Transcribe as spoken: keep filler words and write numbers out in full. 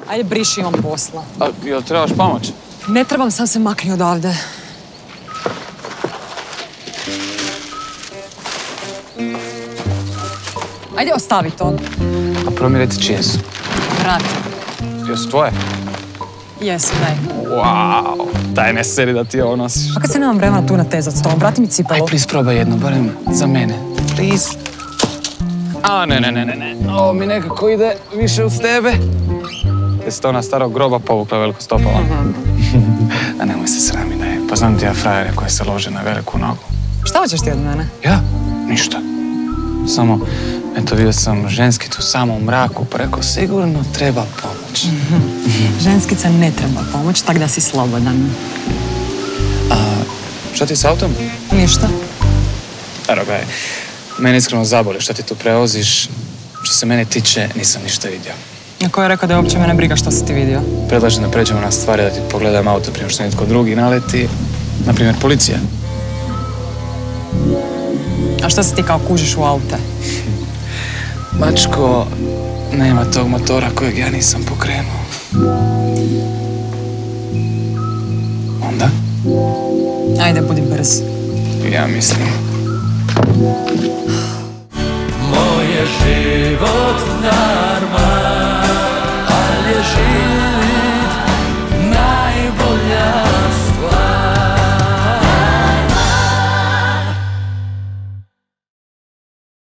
Ajde, briši, imam posla. A, jel trebaš pomoć? Ne trebam, sam se makni odavde. Ajde, ostavi to. A prvo mi reci čije su. Vrati. Jesu tvoje? Jesu, daj. Wow, daj ne seri da ti ovo nosiš. Pa kad se nemam vremena tu natezat s tobom, vrati mi cipelu. Aj, please, probaj jedno, barem za mene. Please. A, ne, ne, ne, ne, ne. Ovo mi nekako ide više uz tebe. Jesi to ona starog groba povukla veliko stopala? A nemoj se srami, ne. Pa znam ti ja frajere koje se lože na veliku nogu. Šta hoćeš ti od mene? Ja? Ništa. Samo, eto, vidio sam ženski tu samo u mraku, pa rekao, sigurno treba pomoć. Ženskica ne treba pomoć, tak da si slobodan. A šta ti s autom? Ništa. Ero, gledaj, mene iskreno zaboli šta ti tu prevoziš. Što se mene tiče, nisam ništa vidio. A ko je rekao da je uopće mene briga što si ti vidio? Predlažem da pređemo na stvari, da ti pogledam auto prije što netko drugi naleti. Naprimjer, policija. A šta se ti kao kužiš u aute? Mačko, nema tog motora kojeg ja nisam pokrenuo. Onda? Ajde, budi brz. Ja mislim. Moje život na